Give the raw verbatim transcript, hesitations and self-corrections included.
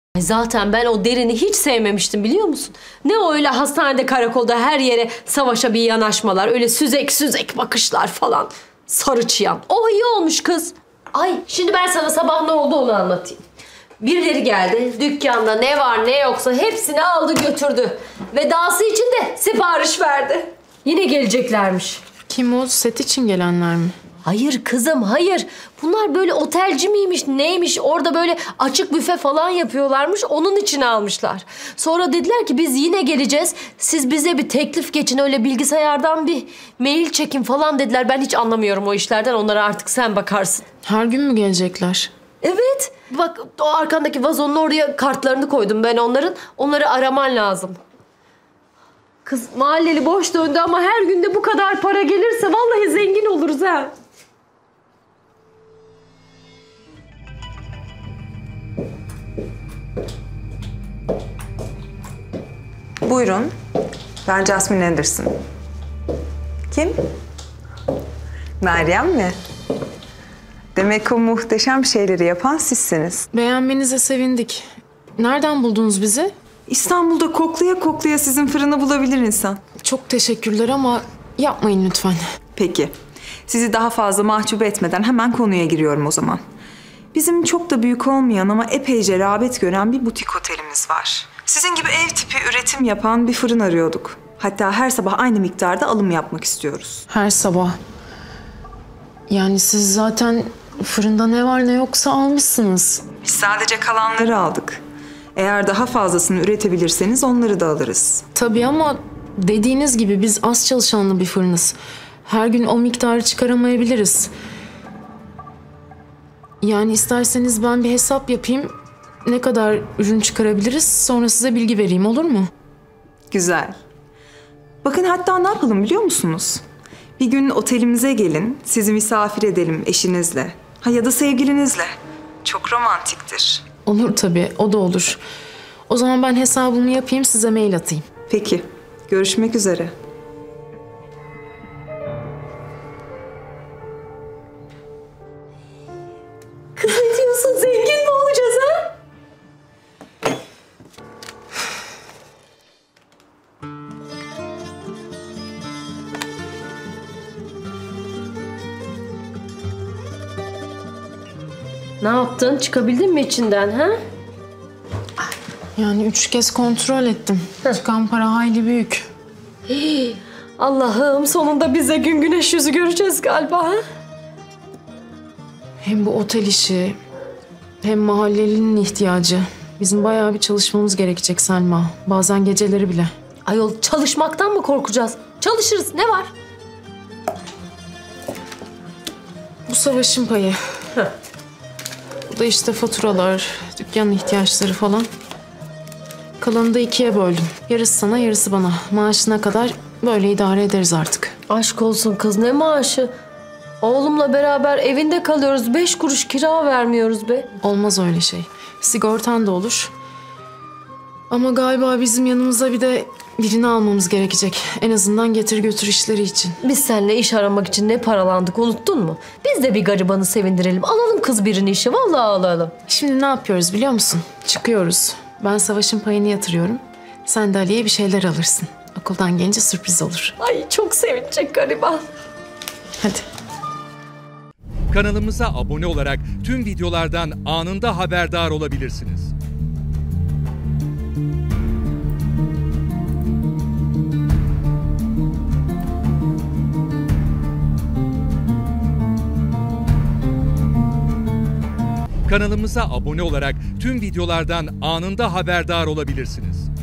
Ay zaten ben o Derin'i hiç sevmemiştim biliyor musun? Ne o öyle hastanede karakolda her yere savaşa bir yanaşmalar, öyle süzek süzek bakışlar falan. Sarı çıyan. O iyi olmuş kız. Ay şimdi ben sana sabah ne oldu onu anlatayım. Birileri geldi, dükkanda ne var ne yoksa hepsini aldı götürdü. Ve dahası için de sipariş verdi. Yine geleceklermiş. Kim o? Set için gelenler mi? Hayır kızım hayır. Bunlar böyle otelci miymiş neymiş orada böyle açık büfe falan yapıyorlarmış. Onun için almışlar. Sonra dediler ki biz yine geleceğiz. Siz bize bir teklif geçin öyle bilgisayardan bir mail çekin falan dediler. Ben hiç anlamıyorum o işlerden. Onlara artık sen bakarsın. Her gün mü gelecekler? Evet. Bak o arkandaki vazonun oraya kartlarını koydum ben onların. Onları araman lazım. Kız mahalleli boş döndü ama her günde bu kadar para gelirse vallahi zengin oluruz ha. Buyurun. Ben Jasmine Anderson. Kim? Meryem mi? Demek o muhteşem şeyleri yapan sizsiniz. Beğenmenize sevindik. Nereden buldunuz bizi? İstanbul'da koklaya koklaya sizin fırını bulabilir insan. Çok teşekkürler ama yapmayın lütfen. Peki. Sizi daha fazla mahcup etmeden hemen konuya giriyorum o zaman. Bizim çok da büyük olmayan ama epeyce rağbet gören bir butik otelimiz var. Sizin gibi ev tipi üretim yapan bir fırın arıyorduk. Hatta her sabah aynı miktarda alım yapmak istiyoruz. Her sabah. Yani siz zaten fırında ne var ne yoksa almışsınız. Biz sadece kalanları aldık. Eğer daha fazlasını üretebilirseniz onları da alırız. Tabii ama dediğiniz gibi biz az çalışanlı bir fırınız. Her gün o miktarı çıkaramayabiliriz. Yani isterseniz ben bir hesap yapayım. Ne kadar ürün çıkarabiliriz sonra size bilgi vereyim olur mu? Güzel. Bakın hatta ne yapalım biliyor musunuz? Bir gün otelimize gelin, sizi misafir edelim eşinizle. Ha ya da sevgilinizle. Çok romantiktir. Olur tabii, o da olur. O zaman ben hesabımı yapayım, size mail atayım. Peki, görüşmek üzere. Kız ne diyorsun? Zengin mi olacağız ha? Ne yaptın? Çıkabildin mi içinden ha? Yani üç kez kontrol ettim. Çıkan para hayli büyük. Hii, Allah'ım sonunda bize gün güneş yüzü göreceğiz galiba ha? Hem bu otel işi, hem mahallelinin ihtiyacı. Bizim bayağı bir çalışmamız gerekecek Selma. Bazen geceleri bile. Ayol çalışmaktan mı korkacağız? Çalışırız ne var? Bu savaşın payı. Heh. Bu da işte faturalar, dükkanın ihtiyaçları falan. Kalanı da ikiye böldüm. Yarısı sana, yarısı bana. Maaşına kadar böyle idare ederiz artık. Aşk olsun kız ne maaşı? Oğlumla beraber evinde kalıyoruz. Beş kuruş kira vermiyoruz be. Olmaz öyle şey. Sigortan da olur. Ama galiba bizim yanımıza bir de birini almamız gerekecek. En azından getir götür işleri için. Biz seninle iş aramak için ne paralandık unuttun mu? Biz de bir garibanı sevindirelim. Alalım kız birini işe. Vallahi alalım. Şimdi ne yapıyoruz biliyor musun? Çıkıyoruz. Ben savaşın payını yatırıyorum. Sen de Ali'ye bir şeyler alırsın. Okuldan gelince sürpriz olur. Ay çok sevinecek gariban. Hadi. Kanalımıza abone olarak tüm videolardan anında haberdar olabilirsiniz. Kanalımıza abone olarak tüm videolardan anında haberdar olabilirsiniz.